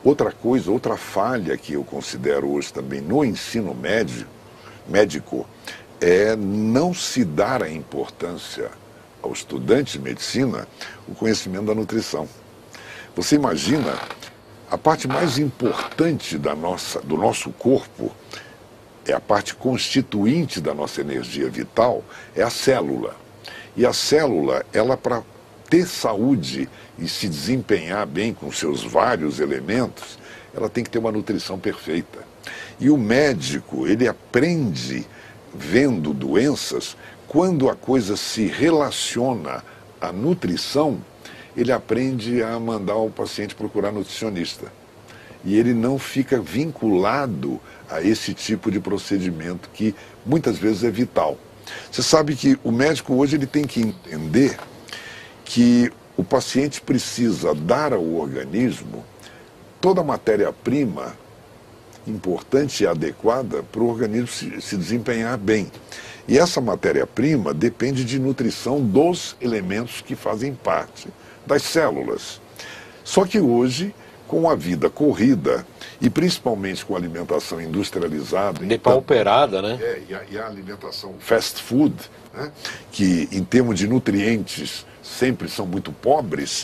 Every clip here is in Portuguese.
Outra coisa, outra falha que eu considero hoje também no ensino médico é não se dar a importância ao estudante de medicina o conhecimento da nutrição. Você imagina, a parte mais importante do nosso corpo, é a parte constituinte da nossa energia vital, é a célula. E a célula, ela para ter saúde e se desempenhar bem com seus vários elementos, ela tem que ter uma nutrição perfeita. E o médico, ele aprende vendo doenças, quando a coisa se relaciona à nutrição, ele aprende a mandar o paciente procurar nutricionista. E ele não fica vinculado a esse tipo de procedimento que muitas vezes é vital. Você sabe que o médico hoje ele tem que entender que o paciente precisa dar ao organismo toda a matéria-prima importante e adequada para o organismo se desempenhar bem. E essa matéria-prima depende de nutrição dos elementos que fazem parte das células. Só que hoje, com a vida corrida, e principalmente com a alimentação industrializada... Depauperada, né? E a alimentação fast food, né, que em termos de nutrientes sempre são muito pobres,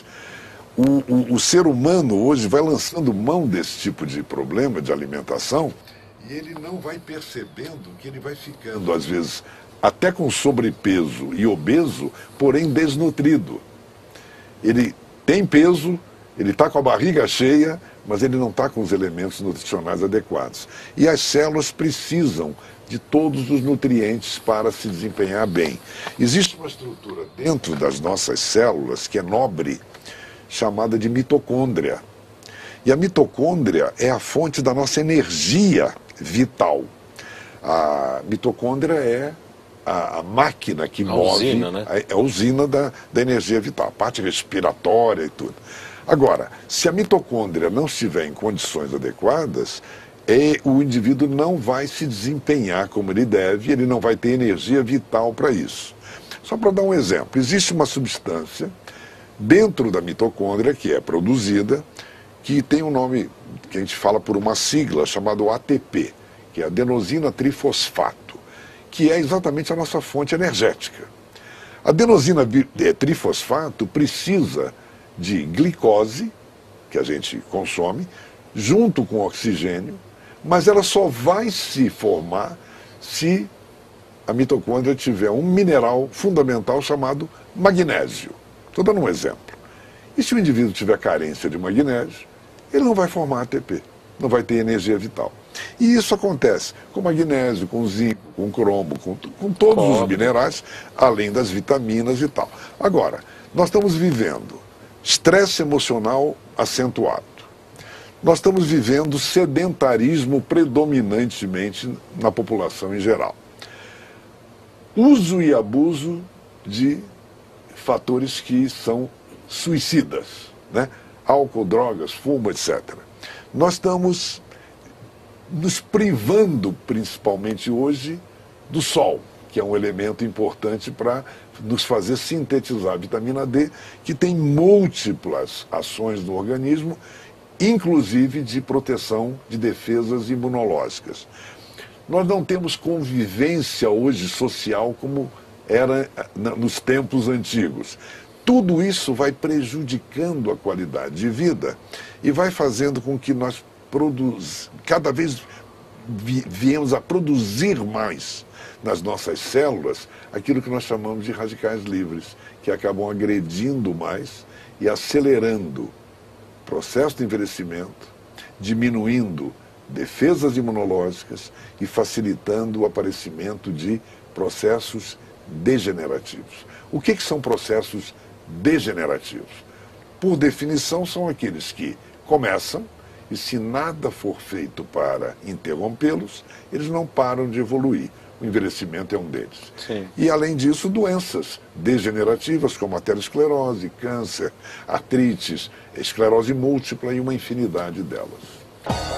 o ser humano hoje vai lançando mão desse tipo de problema de alimentação e ele não vai percebendo que ele vai ficando, às vezes, até com sobrepeso e obeso, porém desnutrido. Ele tem peso, ele está com a barriga cheia, mas ele não está com os elementos nutricionais adequados. E as células precisam de todos os nutrientes para se desempenhar bem. Existe uma estrutura dentro das nossas células que é nobre, chamada de mitocôndria. E a mitocôndria é a fonte da nossa energia vital. A mitocôndria é a máquina que move, usina, né? a usina da energia vital, a parte respiratória e tudo. Agora, se a mitocôndria não estiver em condições adequadas, o indivíduo não vai se desempenhar como ele deve, ele não vai ter energia vital para isso. Só para dar um exemplo, existe uma substância dentro da mitocôndria que é produzida, que tem um nome que a gente fala por uma sigla chamado ATP, que é adenosina trifosfato, que é exatamente a nossa fonte energética. A adenosina trifosfato precisa de glicose, que a gente consome, junto com oxigênio, mas ela só vai se formar se a mitocôndria tiver um mineral fundamental chamado magnésio. Estou dando um exemplo. E se o indivíduo tiver carência de magnésio, ele não vai formar ATP, não vai ter energia vital. E isso acontece com magnésio, com zinco, com cromo, com todos os minerais, além das vitaminas e tal. Agora, nós estamos vivendo estresse emocional acentuado. Nós estamos vivendo sedentarismo predominantemente na população em geral. Uso e abuso de fatores que são suicidas, né? Álcool, drogas, fumo, etc. Nós estamos nos privando, principalmente hoje, do sol, que é um elemento importante para nos fazer sintetizar a vitamina D, que tem múltiplas ações no organismo, inclusive de proteção de defesas imunológicas. Nós não temos convivência hoje social como era nos tempos antigos. Tudo isso vai prejudicando a qualidade de vida e vai fazendo com que nós cada vez viemos a produzir mais nas nossas células aquilo que nós chamamos de radicais livres, que acabam agredindo mais e acelerando o processo de envelhecimento, diminuindo defesas imunológicas e facilitando o aparecimento de processos degenerativos. O que são processos degenerativos? Por definição, são aqueles que começam e, se nada for feito para interrompê-los, eles não param de evoluir. O envelhecimento é um deles. Sim. E, além disso, doenças degenerativas como aterosclerose, câncer, artrites, esclerose múltipla e uma infinidade delas.